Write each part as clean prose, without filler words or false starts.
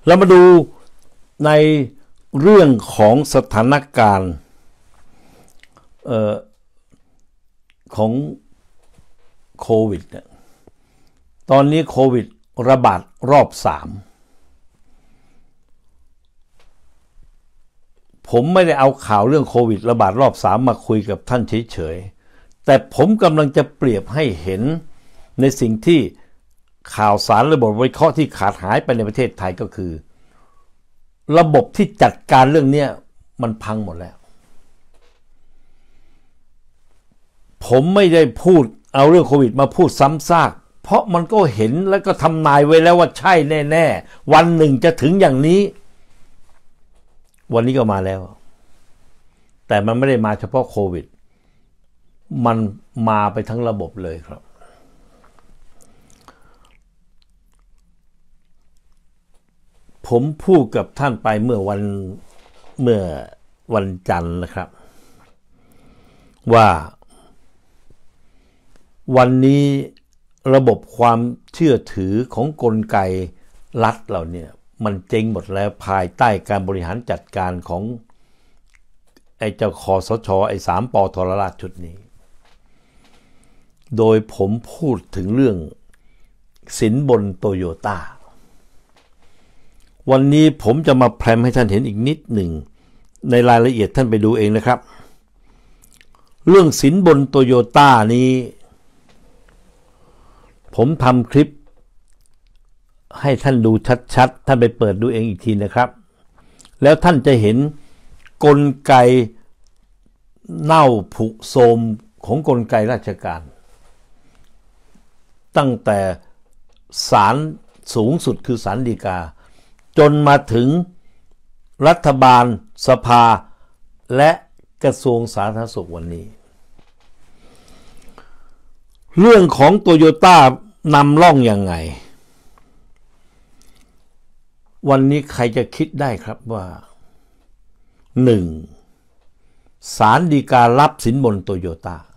เรามาดูในเรื่องของสถานการณ์ของโควิดเนี่ยตอนนี้โควิดระบาดรอบ3ผมไม่ได้เอาข่าวเรื่องโควิดระบาดรอบ3มาคุยกับท่านเฉยๆแต่ผมกำลังจะเปรียบให้เห็นในสิ่งที่ข่าวสารระบบวิเคราะห์ที่ขาดหายไปในประเทศไทยก็คือระบบที่จัดการเรื่องนี้มันพังหมดแล้วผมไม่ได้พูดเอาเรื่องโควิดมาพูดซ้ำซากเพราะมันก็เห็นแล้วก็ทำนายไว้แล้วว่าใช่แน่ๆวันหนึ่งจะถึงอย่างนี้วันนี้ก็มาแล้วแต่มันไม่ได้มาเฉพาะโควิดมันมาไปทั้งระบบเลยครับผมพูดกับท่านไปเมื่อวันจันทร์นะครับว่าวันนี้ระบบความเชื่อถือของกลไกรัฐเราเนี่ยมันเจ๊งหมดแล้วภายใต้การบริหารจัดการของไอ้เจ้าคสช.ไอ้3 ป.ทรราชชุดนี้โดยผมพูดถึงเรื่องสินบนโตโยต้าวันนี้ผมจะมาแพรมให้ท่านเห็นอีกนิดหนึ่งในรายละเอียดท่านไปดูเองนะครับเรื่องสินบนโตโยต้านี้ผมทำคลิปให้ท่านดูชัดๆท่านไปเปิดดูเองอีกทีนะครับแล้วท่านจะเห็นกลไกเน่าผุโทรมของกลไกราชการตั้งแต่ศาลสูงสุดคือศาลฎีกาจนมาถึงรัฐบาลสภาและกระทรวงสาธารณสุขวันนี้เรื่องของโตโยต้านำร่องยังไงวันนี้ใครจะคิดได้ครับว่า 1. ศาลฎีการับสินบนโตโยต้า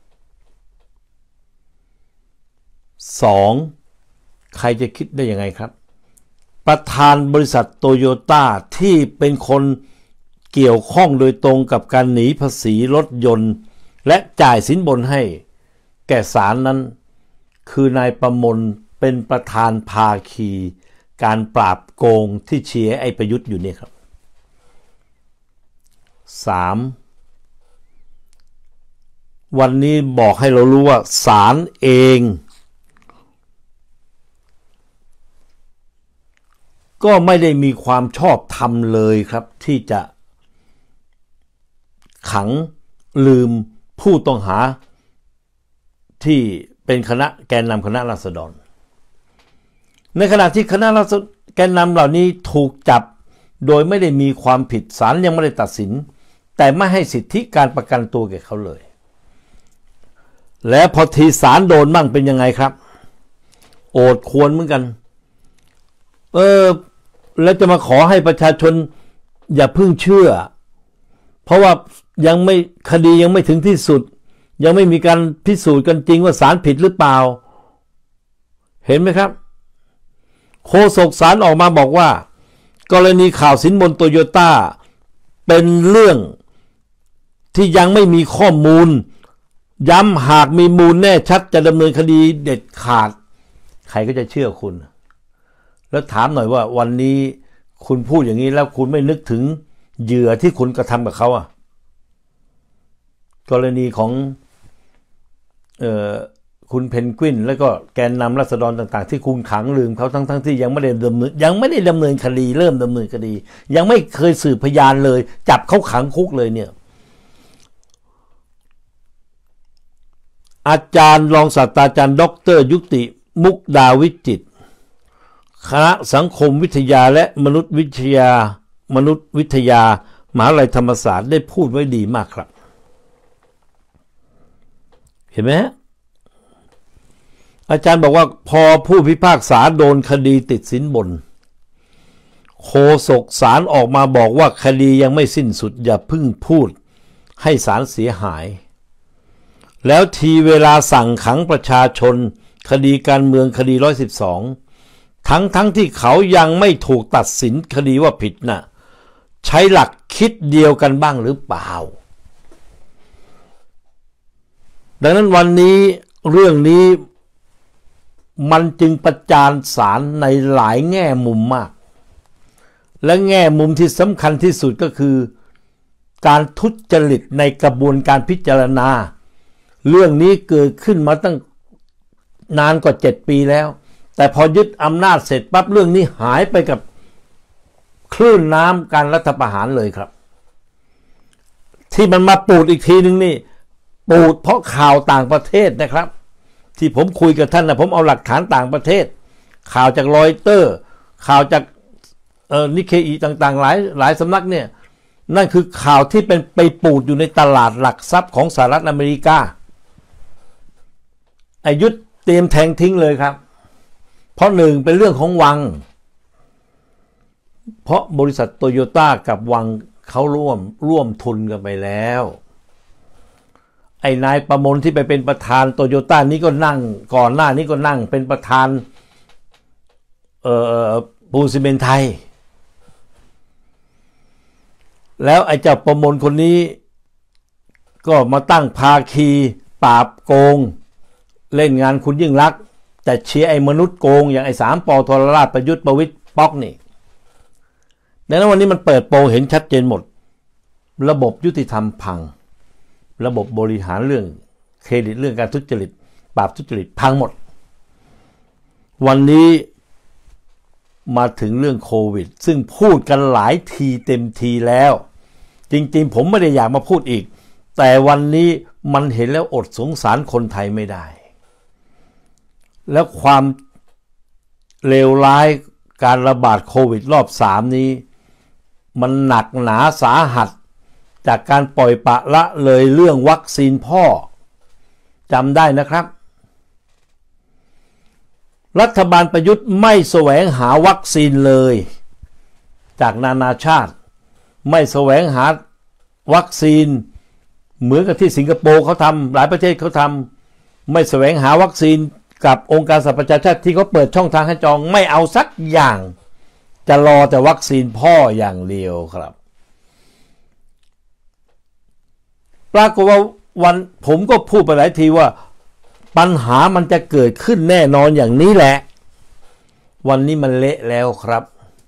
2. ใครจะคิดได้ยังไงครับประธานบริษัทโตโยต้าที่เป็นคนเกี่ยวข้องโดยตรงกับการหนีภาษีรถยนต์และจ่ายสินบนให้แก่ศาลนั้นคือนายประมลเป็นประธานภาคีการปราบโกงที่เชียร์ไอ้ประยุทธ์อยู่นี่ครับ 3. วันนี้บอกให้เรารู้ว่าศาลเองก็ไม่ได้มีความชอบธรรมเลยครับที่จะขังลืมผู้ต้องหาที่เป็นแกนนำคณะราษฎรในขณะที่แกนนำเหล่านี้ถูกจับโดยไม่ได้มีความผิดศาลยังไม่ได้ตัดสินแต่ไม่ให้สิทธิการประกันตัวแก่เขาเลยและพอทีศาลโดนมั่งเป็นยังไงครับโอดควรเหมือนกันแล้วจะมาขอให้ประชาชนอย่าเพิ่งเชื่อเพราะว่าคดียังไม่ถึงที่สุดยังไม่มีการพิสูจน์กันจริงว่าศาลผิดหรือเปล่าเห็นไหมครับโฆษกศาลออกมาบอกว่ากรณีข่าวสินบนโตโยต้าเป็นเรื่องที่ยังไม่มีข้อมูลย้ำหากมีมูลแน่ชัดจะดำเนินคดีเด็ดขาดใครก็จะเชื่อคุณแล้วถามหน่อยว่าวันนี้คุณพูดอย่างนี้แล้วคุณไม่นึกถึงเหยื่อที่คุณกระทำกับเขากรณีของคุณเพนกวินแล้วก็แกนนำราษฎรต่างๆที่คุณขังลืมเขาทั้งที่ยังไม่ได้ดำเนินคดีเริ่มดำเนินคดียังไม่เคยสืบพยานเลยจับเขาขังคุกเลยเนี่ยอาจารย์รองศาสตราจารย์ดร.ยุติมุกดาวิจิตรคณะสังคมวิทยาและมนุษยวิทยามหาวิทยาลัยธรรมศาสตร์ได้พูดไว้ดีมากครับเห็นไหมอาจารย์บอกว่าพอผู้พิพากษาโดนคดีติดสินบนโฆษกศาลออกมาบอกว่าคดียังไม่สิ้นสุดอย่าเพิ่งพูดให้ศาลเสียหายแล้วทีเวลาสั่งขังประชาชนคดีการเมืองคดี112 ทั้งที่เขายังไม่ถูกตัดสินคดีว่าผิดนะใช้หลักคิดเดียวกันบ้างหรือเปล่าดังนั้นวันนี้เรื่องนี้มันจึงประจานศาลในหลายแง่มุมมากและแง่มุมที่สำคัญที่สุดก็คือการทุจริตในกระบวนการพิจารณาเรื่องนี้เกิดขึ้นมาตั้งนานกว่า7 ปีแล้วแต่พอยึดอำนาจเสร็จปั๊บเรื่องนี้หายไปกับคลื่นน้ำการรัฐประหารเลยครับที่มันมาปูดอีกทีนึงนี่ปูดเพราะข่าวต่างประเทศนะครับที่ผมคุยกับท่านนะผมเอาหลักฐานต่างประเทศข่าวจากรอยเตอร์ข่าวจากนิเคอีต่างๆหลายสำนักเนี่ยนั่นคือข่าวที่เป็นไปปูดอยู่ในตลาดหลักทรัพย์ของสหรัฐอเมริกาอายุเตรียมแทงทิ้งเลยครับเพราะหนึ่งเป็นเรื่องของวังเพราะบริษัทโตโยต้ากับวังเขาร่วมทุนกันไปแล้วไอ้นายประมลที่ไปเป็นประธานโตโยต้านี้ก็นั่งก่อนหน้านี้ก็นั่งเป็นประธานปูนซีเมนต์ไทยแล้วไอ้เจ้าประมลคนนี้ก็มาตั้งภาคีปราบโกงเล่นงานคุณยิ่งลักษณ์แต่เชียร์ไอ้มนุษย์โกงอย่างไอ้3 ป.ทรราชประยุทธ์ประวิตรป๊อกนี่ดังนั้นวันนี้มันเปิดโปงเห็นชัดเจนหมดระบบยุติธรรมพังระบบบริหารเรื่องเครดิตเรื่องการทุจริตปราบทุจริตพังหมดวันนี้มาถึงเรื่องโควิดซึ่งพูดกันหลายทีเต็มทีแล้วจริงๆผมไม่ได้อยากมาพูดอีกแต่วันนี้มันเห็นแล้วอดสงสารคนไทยไม่ได้แล้วความเลวร้ายการระบาดโควิดรอบ3นี้มันหนักหนาสาหัสจากการปล่อยปละละเลยเรื่องวัคซีนพ่อจำได้นะครับรัฐบาลประยุทธ์ไม่แสวงหาวัคซีนเลยจากนานาชาติไม่แสวงหาวัคซีนเหมือนกับที่สิงคโปร์เขาทำหลายประเทศเขาทำไม่แสวงหาวัคซีนกับองค์การสหประชาชาติที่เขาเปิดช่องทางให้จองไม่เอาสักอย่างจะรอแต่วัคซีนพ่ออย่างเดียวครับปรากฏว่าวันผมก็พูดไปหลายทีว่าปัญหามันจะเกิดขึ้นแน่นอนอย่างนี้แหละวันนี้มันเละแล้วครับ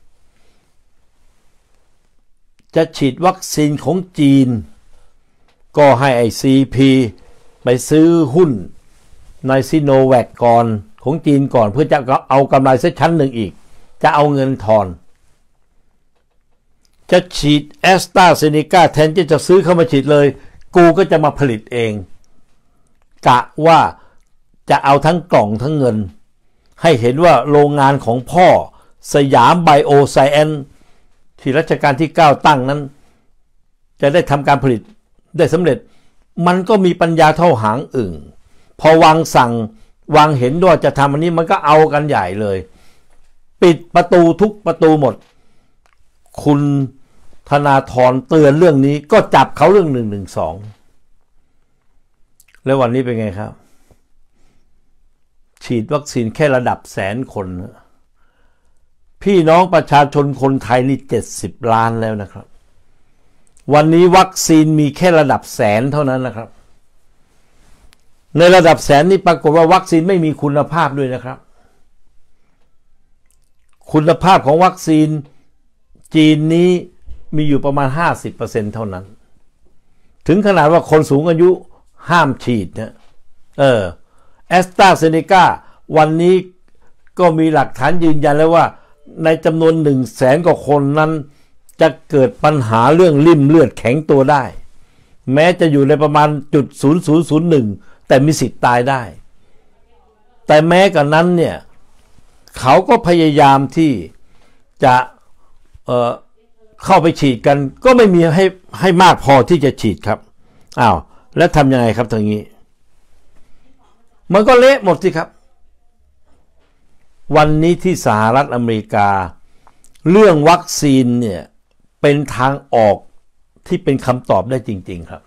จะฉีดวัคซีนของจีนก็ให้ไอซีพีไปซื้อหุ้นในซิโนแวคก่อนของจีนก่อนเพื่อจะเอากำไรสักชั้นหนึ่งอีกจะเอาเงินทอนจะฉีดแอสตราเซเนกาแทนที่จะซื้อเข้ามาฉีดเลยกูก็จะมาผลิตเองกะว่าจะเอาทั้งกล่องทั้งเงินให้เห็นว่าโรงงานของพ่อสยามไบโอไซแอนซ์ที่รัชกาลที่9ตั้งนั้นจะได้ทำการผลิตได้สำเร็จมันก็มีปัญญาเท่าหางอึ่งพอวางสั่งวางเห็นด้วยจะทำอันนี้มันก็เอากันใหญ่เลยปิดประตูทุกประตูหมดคุณธนาธรเตือนเรื่องนี้ก็จับเขาเรื่อง112แล้ววันนี้เป็นไงครับฉีดวัคซีนแค่ระดับ100,000 คนพี่น้องประชาชนคนไทยนี่70 ล้านแล้วนะครับวันนี้วัคซีนมีแค่ระดับ100,000เท่านั้นนะครับในระดับ100,000นี่ปรากฏว่าวัคซีนไม่มีคุณภาพด้วยนะครับคุณภาพของวัคซีนจีนนี้มีอยู่ประมาณ 50% เท่านั้นถึงขนาดว่าคนสูงอายุห้ามฉีดนะแอสตราเซเนกาวันนี้ก็มีหลักฐานยืนยันแล้วว่าในจำนวน100,000 กว่าคนนั้นจะเกิดปัญหาเรื่องริ่มเลือดแข็งตัวได้แม้จะอยู่ในประมาณ.0001แต่มีสิทธิ์ตายได้แต่แม้กระนั้นเนี่ยเขาก็พยายามที่จะเข้าไปฉีดกันก็ไม่มีให้มากพอที่จะฉีดครับอ้าวแล้วทำยังไงครับทางนี้มันก็เละหมดสิครับวันนี้ที่สหรัฐอเมริกาเรื่องวัคซีนเนี่ยเป็นทางออกที่เป็นคำตอบได้จริงๆครับ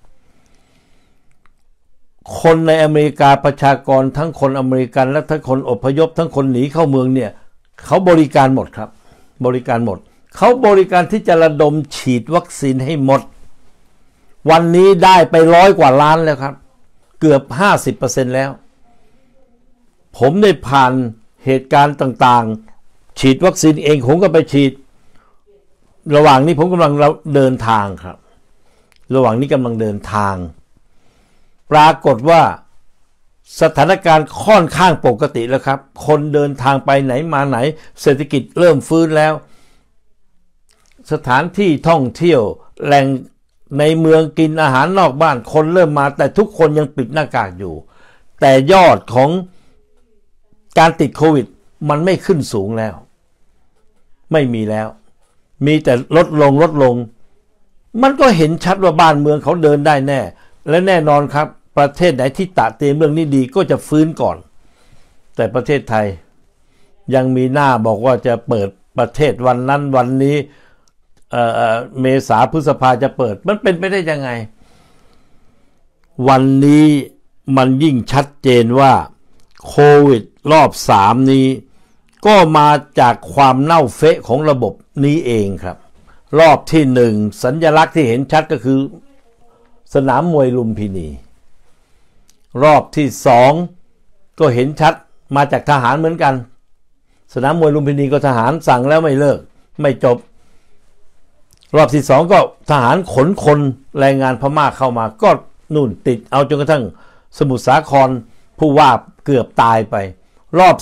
คนในอเมริกาประชากรทั้งคนอเมริกันและทั้งคนอพยพทั้งคนหนีเข้าเมืองเนี่ยเขาบริการหมดครับบริการหมดเขาบริการที่จะระดมฉีดวัคซีนให้หมดวันนี้ได้ไป100 กว่าล้านแล้วครับเกือบ 50% แล้วผมได้ผ่านเหตุการณ์ต่างๆฉีดวัคซีนเองผมก็ไปฉีดระหว่างนี้ผมกำลังเดินทางครับระหว่างนี้กำลังเดินทางปรากฏว่าสถานการณ์ค่อนข้างปกติแล้วครับคนเดินทางไปไหนมาไหนเศรษฐกิจเริ่มฟื้นแล้วสถานที่ท่องเที่ยวแหล่งในเมืองกินอาหารนอกบ้านคนเริ่มมาแต่ทุกคนยังปิดหน้ากากอยู่แต่ยอดของการติดโควิดมันไม่ขึ้นสูงแล้วไม่มีแล้วมีแต่ลดลงมันก็เห็นชัดว่าบ้านเมืองเขาเดินได้แน่และแน่นอนครับประเทศไหนที่ตะเตรียมเรื่องนี้ดีก็จะฟื้นก่อนแต่ประเทศไทยยังมีหน้าบอกว่าจะเปิดประเทศวันนั้นวันนี้เมษาพฤษภาจะเปิดมันเป็นไปได้ยังไงวันนี้มันยิ่งชัดเจนว่าโควิดรอบ3นี้ก็มาจากความเน่าเฟะของระบบนี้เองครับรอบที่1สัญลักษณ์ที่เห็นชัดก็คือสนามมวยลุมพินีรอบที่2ก็เห็นชัดมาจากทหารเหมือนกันสนามมวยลุมพินีก็ทหารสั่งแล้วไม่เลิกไม่จบรอบที่2ก็ทหารขนคนแรงงานพม่าเข้ามาก็นู่นติดเอาจนกระทั่งสมุทรสาครผู้ว่าเกือบตายไปรอบ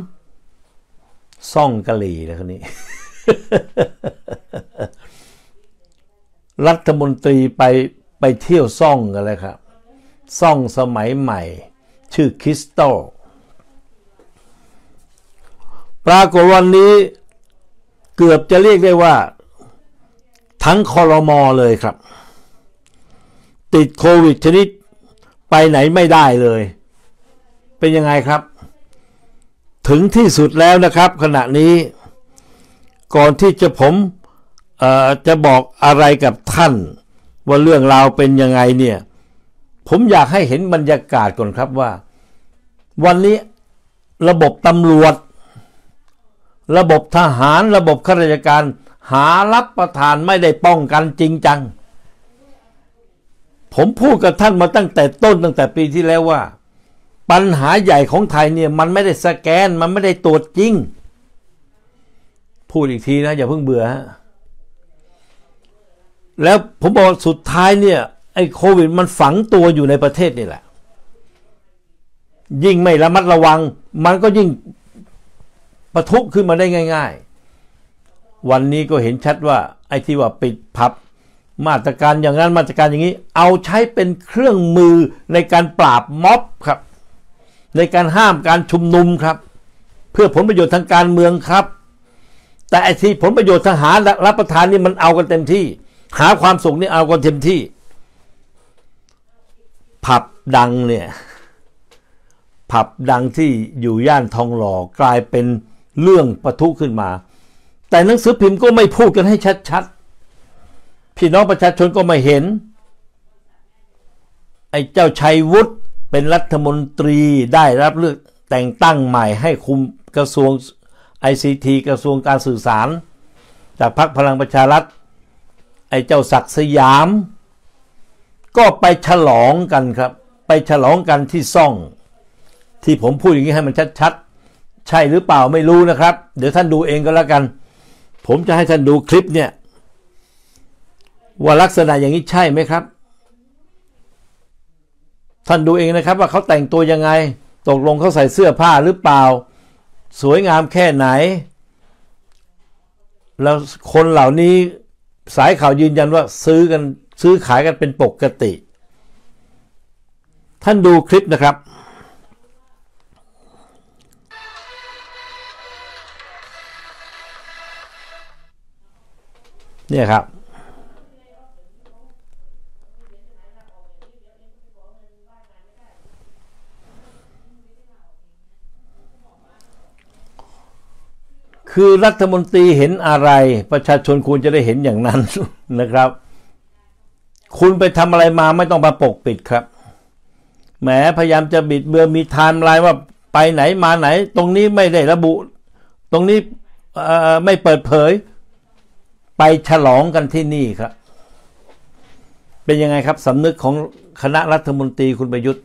3ซ่องกะหรี่แล้วคนนี้ รัฐมนตรีไปเที่ยวซ่องกันเลยครับซ่องสมัยใหม่ชื่อคริสตัลปรากฏวันนี้เกือบจะเรียกได้ว่าทั้งครม.เลยครับติดโควิดชนิดไปไหนไม่ได้เลยเป็นยังไงครับถึงที่สุดแล้วนะครับขณะนี้ก่อนที่ผมจะบอกอะไรกับท่านว่าเรื่องราวเป็นยังไงเนี่ยผมอยากให้เห็นบรรยากาศก่อนครับว่าวันนี้ระบบตำรวจระบบทหารระบบข้าราชการหารับประทานไม่ได้ป้องกันจริงจังผมพูดกับท่านมาตั้งแต่ต้นตั้งแต่ปีที่แล้วว่าปัญหาใหญ่ของไทยเนี่ยมันไม่ได้สแกนมันไม่ได้ตรวจจริงพูดอีกทีนะอย่าเพิ่งเบื่อฮะแล้วผมบอกสุดท้ายเนี่ยไอ้โควิดมันฝังตัวอยู่ในประเทศนี่แหละยิ่งไม่ระมัดระวังมันก็ยิ่งปะทุขึ้นมาได้ง่ายๆวันนี้ก็เห็นชัดว่าไอ้ที่ว่าปิดผับมาตรการอย่างนั้นมาตรการอย่างนี้เอาใช้เป็นเครื่องมือในการปราบม็อบครับในการห้ามการชุมนุมครับเพื่อผลประโยชน์ทางการเมืองครับแต่ไอ้ที่ผลประโยชน์ทหารรับประทานนี่มันเอากันเต็มที่หาความสุขนี่เอากันเต็มที่ผับดังเนี่ยผับดังที่อยู่ย่านทองหล่อกลายเป็นเรื่องปะทุขึ้นมาแต่หนังสือพิมพ์ก็ไม่พูดกันให้ชัดๆพี่น้องประชาชนก็ไม่เห็นไอ้เจ้าชัยวุฒิเป็นรัฐมนตรีได้รับเลือกแต่งตั้งใหม่ให้คุมกระทรวง ICT กระทรวงการสื่อสารจากพรรคพลังประชารัฐไอ้เจ้าศักดิ์สยามก็ไปฉลองกันครับไปฉลองกันที่ซ่องที่ผมพูดอย่างนี้ให้มันชัดๆใช่หรือเปล่าไม่รู้นะครับเดี๋ยวท่านดูเองก็แล้วกันผมจะให้ท่านดูคลิปเนี่ยว่าลักษณะอย่างนี้ใช่ไหมครับท่านดูเองนะครับว่าเขาแต่งตัวยังไงตกลงเขาใส่เสื้อผ้าหรือเปล่าสวยงามแค่ไหนแล้วคนเหล่านี้สายข่าวยืนยันว่าซื้อขายกันเป็นปกติท่านดูคลิปนะครับเนี่ยครับคือรัฐมนตรีเห็นอะไรประชาชนควรจะได้เห็นอย่างนั้นนะครับคุณไปทำอะไรมาไม่ต้องมาปกปิดครับแหมพยายามจะบิดเบือนมีไทม์ไลน์ว่าไปไหนมาไหนตรงนี้ไม่ได้ระบุตรงนี้ไม่เปิดเผยไปฉลองกันที่นี่ครับเป็นยังไงครับสำนึกของคณะรัฐมนตรีคุณประยุทธ์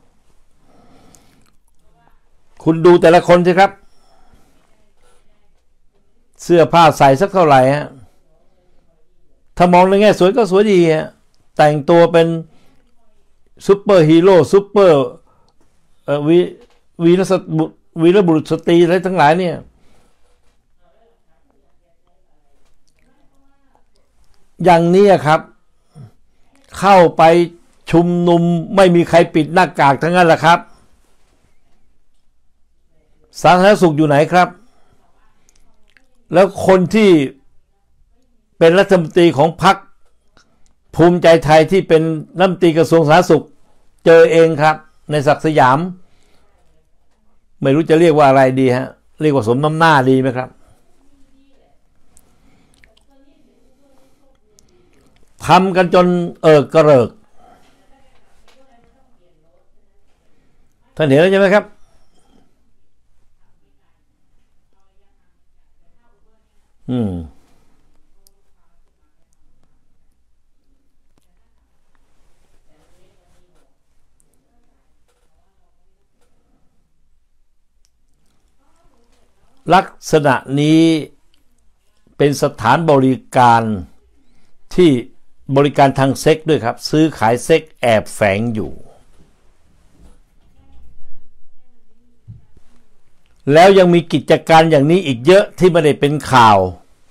คุณดูแต่ละคนสิครับเสื้อผ้าใส่สักเท่าไหร่ฮะถ้ามองในแง่สวยก็สวยดีฮะแต่งตัวเป็นซุปเปอร์ฮีโร่ซุปเปอร์วีรบุรุษสตรีอะไรทั้งหลายเนี่ยอย่างนี้ครับเข้าไปชุมนุมไม่มีใครปิดหน้ากากทั้งนั้นแหละครับสาธารณสุขอยู่ไหนครับแล้วคนที่เป็นรัฐมนตรีของพรรคภูมิใจไทยที่เป็นรัฐมนตรีกระทรวงสาธารณสุขเจอเองครับในศักดิ์สยามไม่รู้จะเรียกว่าอะไรดีฮะเรียกว่าสมน้ำหน้าดีไหมครับทำกันจนกระเริกท่านเห็นแล้วใช่ไหมครับลักษณะนี้เป็นสถานบริการที่บริการทางเซ็กด้วยครับซื้อขายเซ็กแอบแฝงอยู่แล้วยังมีกิจการอย่างนี้อีกเยอะที่ไม่ได้เป็นข่าว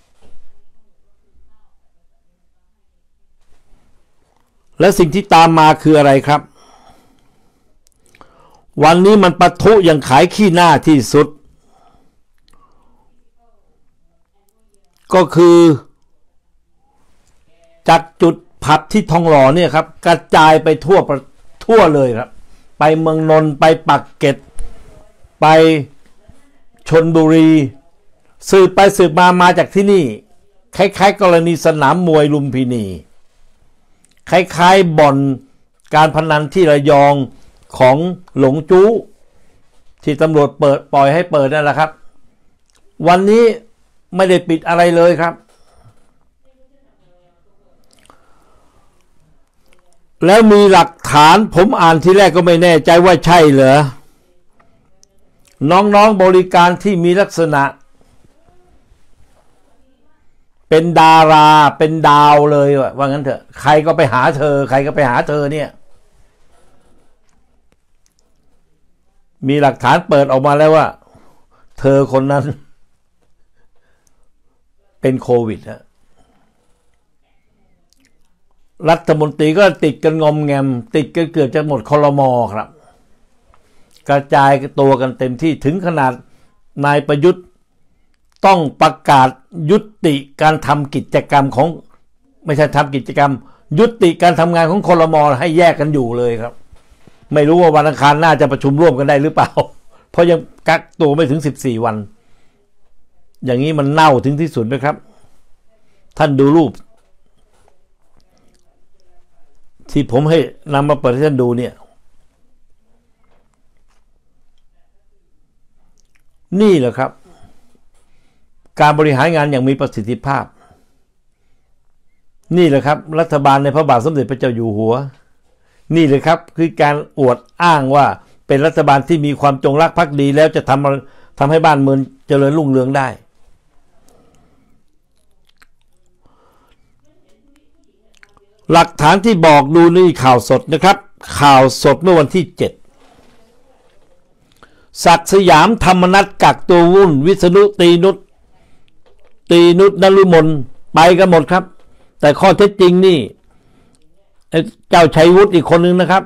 และสิ่งที่ตามมาคืออะไรครับวันนี้มันปะทุอย่างขายขี้หน้าที่สุดก็คือจากจุดผับที่ทองหล่อเนี่ยครับกระจายไปทั่วเลยครับไปเมืองนนท์ไปปากเกร็ดไปชลบุรีสืบไปสืบมาจากที่นี่คล้ายๆกรณีสนามมวยลุมพินีคล้ายๆบ่อนการพนันที่ระยองของหลงจู้ที่ตำรวจปล่อยให้เปิดนั่นแหละครับวันนี้ไม่ได้ปิดอะไรเลยครับแล้วมีหลักฐานผมอ่านทีแรกก็ไม่แน่ใจว่าใช่เหรอน้องๆบริการที่มีลักษณะเป็นดาราเป็นดาวเลยว่างั้นเถอะใครก็ไปหาเธอใครก็ไปหาเธอเนี่ยมีหลักฐานเปิดออกมาแล้วว่าเธอคนนั้นเป็นโควิดฮะรัฐมนตรีก็ติดกันงอมแงมติดกันเกือบจะหมดครม.ครับกระจายตัวกันเต็มที่ถึงขนาดนายประยุทธ์ต้องประกาศยุติการทำกิจกรรมของไม่ใช่ทำกิจกรรมยุติการทำงานของครม.ให้แยกกันอยู่เลยครับไม่รู้ว่าวันอังคารหน้าจะประชุมร่วมกันได้หรือเปล่าเพราะยังกักตัวไม่ถึง14 วันอย่างนี้มันเน่าถึงที่สุดไหมครับท่านดูรูปที่ผมให้นำมาเปิดให้ท่านดูเนี่ยนี่แหละครับการบริหารงานอย่างมีประสิทธิภาพนี่แหละครับรัฐบาลในพระบาทสมเด็จพระเจ้าอยู่หัวนี่เลยครับคือการอวดอ้างว่าเป็นรัฐบาลที่มีความจงรักภักดีแล้วจะทำให้บ้านเมืองเจริญรุ่งเรืองได้หลักฐานที่บอกดูนี่ข่าวสดนะครับข่าวสดเมื่อวันที่7ศักดิ์สยามธรรมนัสกักตัววุ่นวิษณุตรีนุชนฤมลไปกันหมดครับแต่ข้อเท็จจริงนี่เจ้าชัยวุฒิอีกคนนึงนะครับ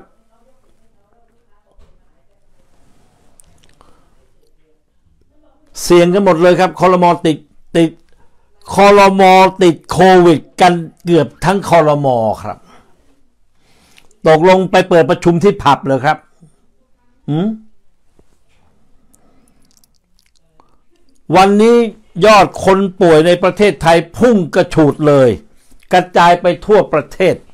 เสี่ยงกันหมดเลยครับครม.ติดครม.ติดโควิดกันเกือบทั้งครม.ครับตกลงไปเปิดประชุมที่ผับเลยครับวันนี้ยอดคนป่วยในประเทศไทยพุ่งกระฉูดเลยกระจายไปทั่วประเทศ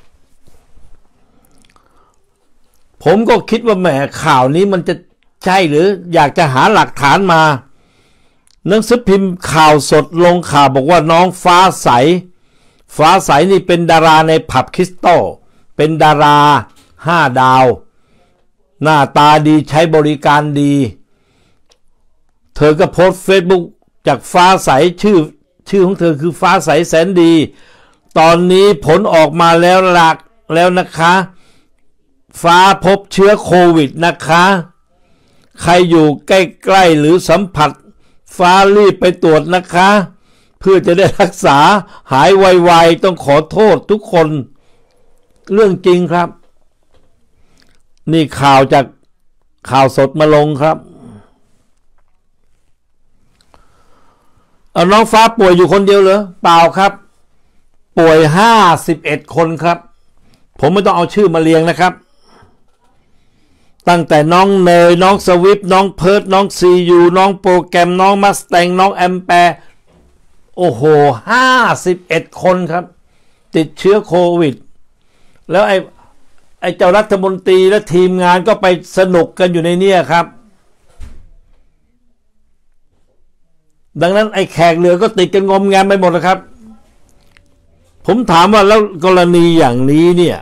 ผมก็คิดว่าแหมข่าวนี้มันจะใช่หรืออยากจะหาหลักฐานมาหนังสือพิมพ์ข่าวสดลงข่าวบอกว่าน้องฟ้าใสนี่เป็นดาราในผับคริสตัลเป็นดารา5 ดาวหน้าตาดีใช้บริการดีเธอก็โพสต์เฟซบุ๊กจากฟ้าใสชื่อของเธอคือฟ้าใสแสนดีตอนนี้ผลออกมาแล้วนะคะฟ้าพบเชื้อโควิดนะคะใครอยู่ใกล้ๆหรือสัมผัสฟ้ารีบไปตรวจนะคะเพื่อจะได้รักษาหายไวๆต้องขอโทษทุกคนเรื่องจริงครับนี่ข่าวจากข่าวสดมาลงครับเอาน้องฟ้าป่วยอยู่คนเดียวเหรอเปล่าครับป่วย51 คนครับผมไม่ต้องเอาชื่อมาเรียงนะครับตั้งแต่น้องเนยน้องสวิฟน้องเพิร์ดน้องซียูน้องโปรแกรมน้องมัสแตงน้องแอมแปร์โอ้โห51 คนครับติดเชื้อโควิดแล้วไอ้เจ้ารัฐมนตรีและทีมงานก็ไปสนุกกันอยู่ในเนี่ยครับดังนั้นไอ้แขกเหลือก็ติดกันงมงายไปหมดนะครับผมถามว่าแล้วกรณีอย่างนี้เนี่ย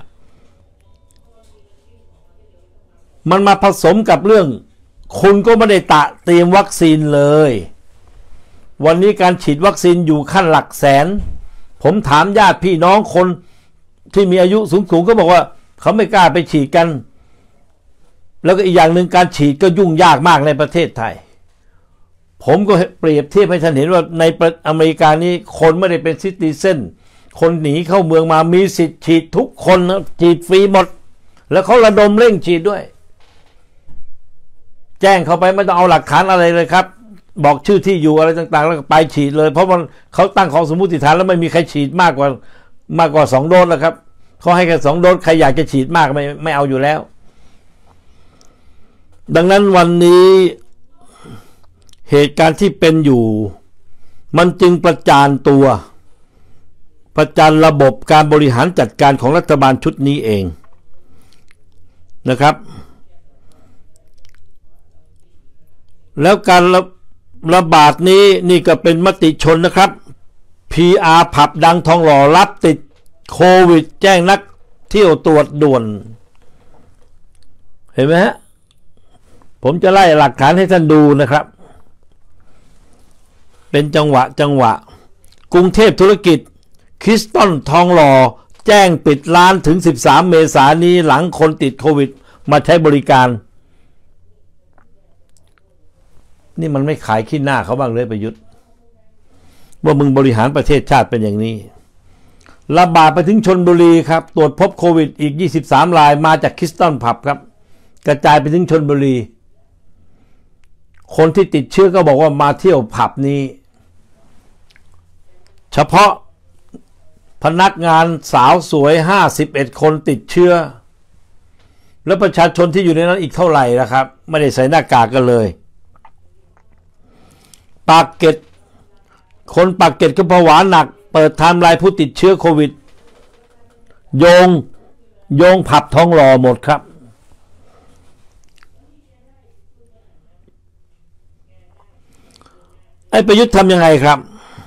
มันมาผสมกับเรื่องคุณก็ไม่ได้เตรียมวัคซีนเลยวันนี้การฉีดวัคซีนอยู่ขั้นหลักแสนผมถามญาติพี่น้องคนที่มีอายุสูงก็บอกว่าเขาไม่กล้าไปฉีดกันแล้วก็อีกอย่างหนึ่งการฉีดก็ยุ่งยากมากในประเทศไทยผมก็เปรียบเทียบให้ท่านเห็นว่าในอเมริกานี้คนไม่ได้เป็นซิติเซนคนหนีเข้าเมืองมามีสิทธิ์ฉีดทุกคนนะฉีดฟรีหมดแล้วเขาระดมเร่งฉีดด้วยแจ้งเข้าไปไม่ต้องเอาหลักฐานอะไรเลยครับบอกชื่อที่อยู่อะไรต่างๆแล้วก็ไปฉีดเลยเพราะมันเขาตั้งของสมมุติฐานแล้วไม่มีใครฉีดมากกว่า2 โดสแล้วครับเขาให้แค่2 โดสใครอยากจะฉีดมากไม่เอาอยู่แล้วดังนั้นวันนี้เหตุการณ์ที่เป็นอยู่มันจึงประจานระบบการบริหารจัดการของรัฐบาลชุดนี้เองนะครับแล้วการระบาดนี้นี่ก็เป็นมติชนนะครับ PR ผับดังทองหล่อรับติดโควิดแจ้งนักเที่ยวตรวจด่วนเห็นไหมฮะผมจะไล่หลักฐานให้ท่านดูนะครับเป็นจังหวะกรุงเทพธุรกิจคริสตัลทองหล่อแจ้งปิดร้านถึง13 เมษายนนี้หลังคนติดโควิดมาใช้บริการนี่มันไม่ขายขี้หน้าเขาบ้างเลยประยุทธ์ว่ามึงบริหารประเทศชาติเป็นอย่างนี้ระบาดไปถึงชลบุรีครับตรวจพบโควิดอีก23 รายมาจากคริสตัลผับครับกระจายไปถึงชลบุรีคนที่ติดเชื้อก็บอกว่ามาเที่ยวผับนี้เฉพาะพนักงานสาวสวย51 คนติดเชื้อแล้วประชาชนที่อยู่ในนั้นอีกเท่าไหร่นะครับไม่ได้ใส่หน้ากากกันเลยปากเกร็ดคนปากเกร็ดก็ผวาหนักเปิดไทม์ไลน์ผู้ติดเชื้อโควิดโยงผับทองหล่อหมดครับไอ้ประยุทธ์ทำยังไงครับ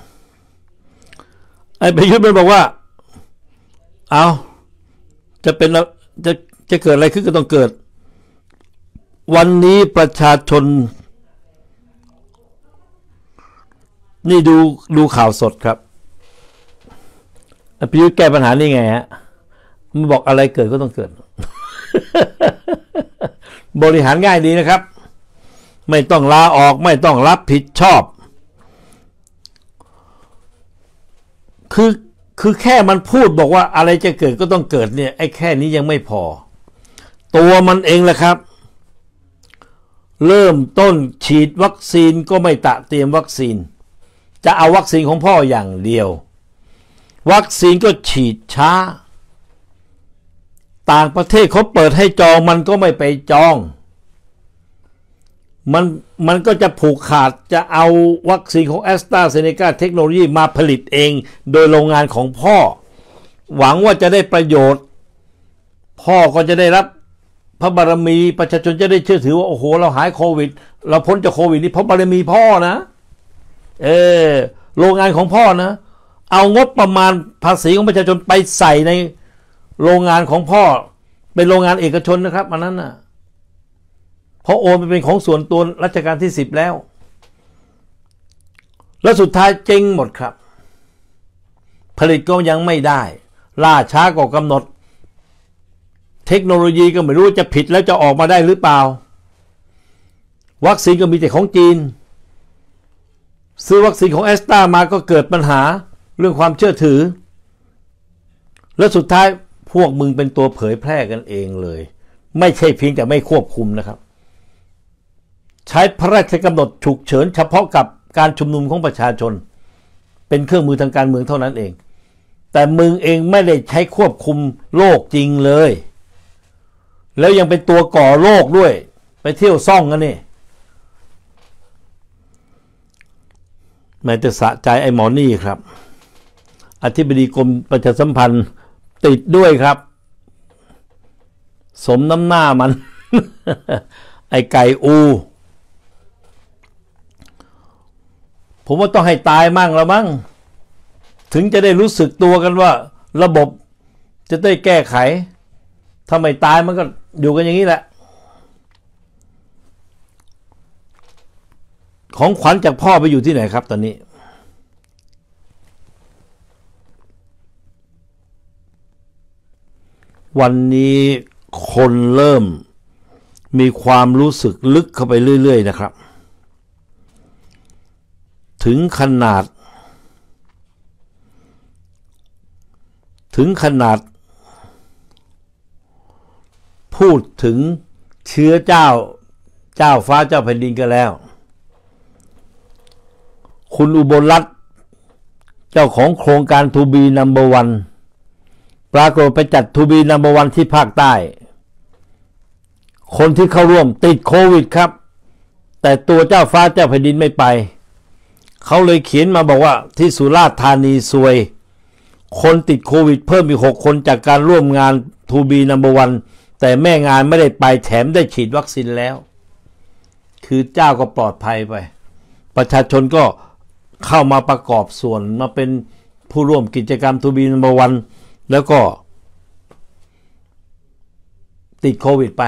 ไอ้ประยุทธ์มันบอกว่าเอาจะเป็นจะเกิดอะไรขึ้นก็ต้องเกิดวันนี้ประชาชนนี่ดูข่าวสดครับประยุทธ์แก้ปัญหานี่ไงฮะมันบอกอะไรเกิดก็ต้องเกิด บริหารง่ายดีนะครับไม่ต้องลาออกไม่ต้องรับผิดชอบคือแค่มันพูดบอกว่าอะไรจะเกิดก็ต้องเกิดเนี่ยไอ้แค่นี้ยังไม่พอตัวมันเองแหละครับเริ่มต้นฉีดวัคซีนก็ไม่เตรียมวัคซีนจะเอาวัคซีนของพ่ออย่างเดียววัคซีนก็ฉีดช้าต่างประเทศเขาเปิดให้จองมันก็ไม่ไปจองมันก็จะผูกขาดจะเอาวัคซีนของ AstraZeneca เทคโนโลยีมาผลิตเองโดยโรงงานของพ่อหวังว่าจะได้ประโยชน์พ่อก็จะได้รับพระบารมีประชาชนจะได้เชื่อถือว่าโอ้โหเราหายโควิดเราพ้นจากโควิดนี่เพราะบารมีพ่อนะโรงงานของพ่อนะเอางบประมาณภาษีของประชาชนไปใส่ในโรงงานของพ่อเป็นโรงงานเอกชนนะครับอันนั้นนะเพราะโอนไปเป็นของส่วนตัวรัชกาลที่10แล้วแล้วสุดท้ายเจ๊งหมดครับผลิตก็ยังไม่ได้ล่าช้ากว่ากำหนดเทคโนโลยีก็ไม่รู้จะผิดแล้วจะออกมาได้หรือเปล่าวัคซีนก็มีแต่ของจีนซื้อวัคซีนของแอสตรามาก็เกิดปัญหาเรื่องความเชื่อถือและสุดท้ายพวกมึงเป็นตัวเผยแพร่กันเองเลยไม่ใช่เพียงแต่ไม่ควบคุมนะครับใช้พระราชกำหนดฉุกเฉินเฉพาะกับการชุมนุมของประชาชนเป็นเครื่องมือทางการเมืองเท่านั้นเองแต่มึงเองไม่ได้ใช้ควบคุมโลกจริงเลยแล้วยังเป็นตัวก่อโลกด้วยไปเที่ยวซ่องกันนี่แม้แต่สะใจไอ้หมอนี่ครับอธิบดีกรมประชาสัมพันธ์ติดด้วยครับสมน้ำหน้ามัน ไอ้ไก่อูผมว่าต้องให้ตายมั่งแล้วมั้งถึงจะได้รู้สึกตัวกันว่าระบบจะได้แก้ไขถ้าไม่ตายมันก็อยู่กันอย่างนี้แหละของขวัญจากพ่อไปอยู่ที่ไหนครับตอนนี้วันนี้คนเริ่มมีความรู้สึกลึกเข้าไปเรื่อยๆนะครับถึงขนาดพูดถึงเชื้อเจ้าฟ้าเจ้าแผ่นดินกันแล้วคุณอุบลรัตน์เจ้าของโครงการทูบีนัมเบอร์วันปรากฏไปจัดทูบีนัมเบอร์วันที่ภาคใต้คนที่เข้าร่วมติดโควิดครับแต่ตัวเจ้าฟ้าเจ้าแผ่นดินไม่ไปเขาเลยเขียนมาบอกว่าที่สุราษฎร์ธานีซวยคนติดโควิดเพิ่มอีก6 คนจากการร่วมงานทูบีนัมเบอร์วันแต่แม่งานไม่ได้ไปแถมได้ฉีดวัคซีนแล้วคือเจ้าก็ปลอดภัยไปประชาชนก็เข้ามาประกอบส่วนมาเป็นผู้ร่วมกิจกรรมทูบีนัมเบอร์วันแล้วก็ติดโควิดไป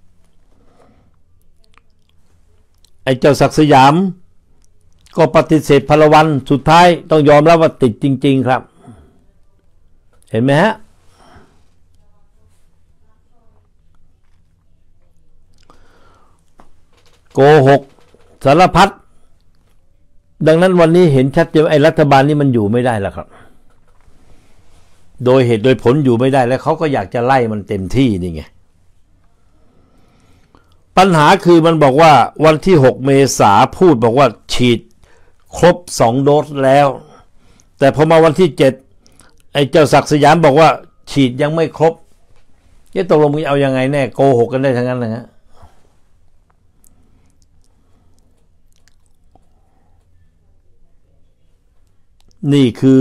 ไอ้เจ้าศักดิ์สยามก็ปฏิเสธพลวันสุดท้ายต้องยอมรับว่าติดจริงๆครับเห็นไหมฮะโกหกสารพัดดังนั้นวันนี้เห็นชัดเจนว่าไอ้รัฐบาลนี้มันอยู่ไม่ได้แล้วครับโดยเหตุโดยผลอยู่ไม่ได้แล้วเขาก็อยากจะไล่มันเต็มที่นี่ไงปัญหาคือมันบอกว่าวันที่6 เมษายนพูดบอกว่าฉีดครบ2 โดสแล้วแต่พอมาวันที่7ไอ้เจ้าศักดิ์สยามบอกว่าฉีดยังไม่ครบตกลงมึงเอายังไงแน่โกหกกันได้ทั้งนั้นเลยฮะนี่คือ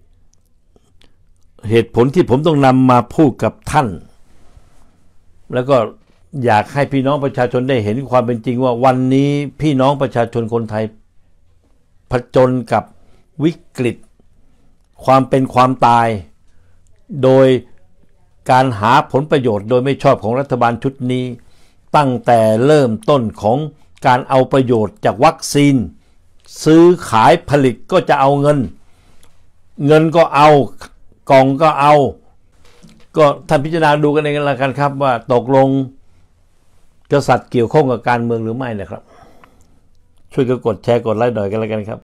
เหตุผลที่ผมต้องนำมาพูดกับท่านแล้วก็อยากให้พี่น้องประชาชนได้เห็นความเป็นจริงว่าวันนี้พี่น้องประชาชนคนไทยผจญกับวิกฤตความเป็นความตายโดยการหาผลประโยชน์โดยไม่ชอบของรัฐบาลชุดนี้ตั้งแต่เริ่มต้นของการเอาประโยชน์จากวัคซีนซื้อขายผลิตก็จะเอาเงินก็เอากล่องก็เอาก็ท่านพิจารณาดูกันเองแล้วกันครับว่าตกลงกษัตริย์เกี่ยวข้องกับการเมืองหรือไม่นะครับช่วยกดแชร์กดไลค์หน่อยกันแล้วกันครับ